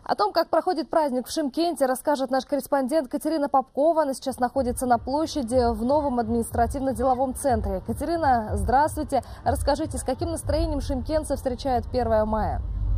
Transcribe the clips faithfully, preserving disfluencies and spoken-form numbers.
О том, как проходит праздник в Шымкенте, расскажет наш корреспондент Катерина Попкова. Она сейчас находится на площади в новом административно-деловом центре. Катерина, здравствуйте. Расскажите, с каким настроением шымкентцы встречают первое мая?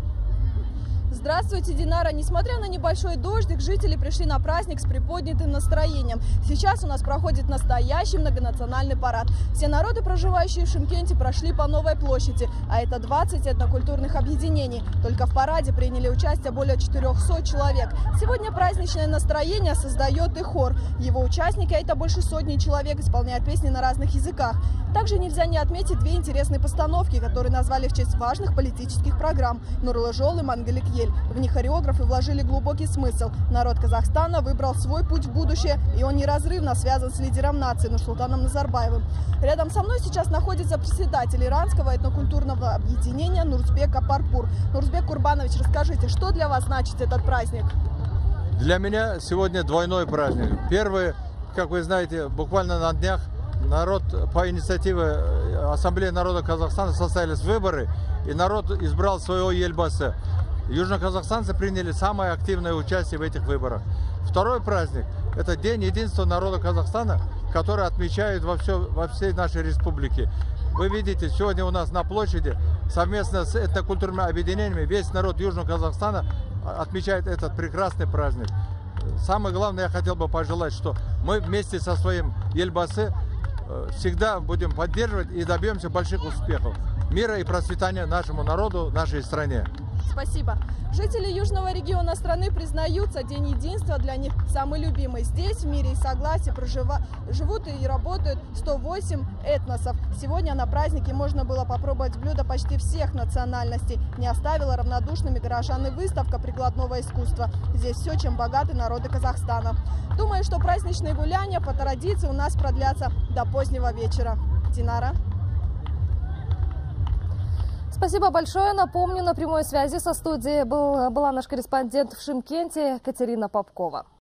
Здравствуйте, Динара. Несмотря на небольшой дождик, жители пришли на праздник с приподнятым настроением. Сейчас у нас проходит настоящий многонациональный парад. Все народы, проживающие в Шымкенте, прошли по Новой площади, а это двадцать этнокультурных объединений. Только в параде приняли участие более четырёхсот человек. Сегодня праздничное настроение создает и хор. Его участники, а это больше сотни человек, исполняют песни на разных языках. Также нельзя не отметить две интересные постановки, которые назвали в честь важных политических программ «Нурлы-Жол» и «Мангелик-Ель». В них хореографы вложили глубокий смысл. Народ Казахстана выбрал свой путь в будущее, и он неразрывно связан с лидером нации Нурсултаном Назарбаевым. Рядом со мной сейчас находится председатель иранского этнокультурного объединения Нурсбек Апарпур. Нурсбек Курбанович, расскажите, что для вас значит этот праздник? Для меня сегодня двойной праздник. Первый, как вы знаете, буквально на днях народ по инициативе Ассамблеи народа Казахстана состоялись выборы, и народ избрал своего Ельбасы. Южноказахстанцы приняли самое активное участие в этих выборах. Второй праздник – это День единства народа Казахстана, который отмечают во, все, во всей нашей республике. Вы видите, сегодня у нас на площади совместно с этнокультурными объединениями весь народ Южного Казахстана отмечает этот прекрасный праздник. Самое главное, я хотел бы пожелать, что мы вместе со своим Ельбасы всегда будем поддерживать и добьемся больших успехов. Мира и процветания нашему народу, нашей стране. Спасибо. Жители южного региона страны признаются, День единства для них самый любимый. Здесь в мире и согласии прожива... живут и работают сто восемь этносов. Сегодня на празднике можно было попробовать блюда почти всех национальностей. Не оставила равнодушными горожан и выставка прикладного искусства. Здесь все, чем богаты народы Казахстана. Думаю, что праздничные гуляния по традиции у нас продлятся до позднего вечера. Динара. Спасибо большое. Напомню, на прямой связи со студией был, была наш корреспондент в Шымкенте Катерина Попкова.